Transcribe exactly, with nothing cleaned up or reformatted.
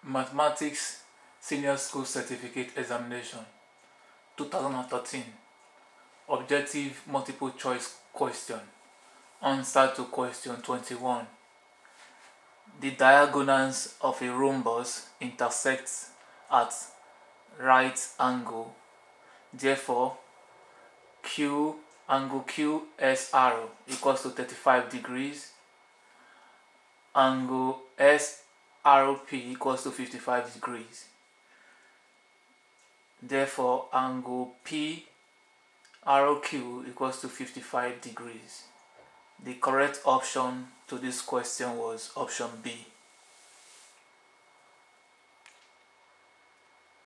Mathematics Senior School Certificate Examination twenty thirteen. Objective multiple choice question. Answer to question twenty-one. The diagonals of a rhombus intersect at right angle. Therefore, Q angle Q S R equals to thirty-five degrees. Angle S R P equals to fifty-five degrees. Therefore, angle P R Q equals to fifty-five degrees. The correct option to this question was option B.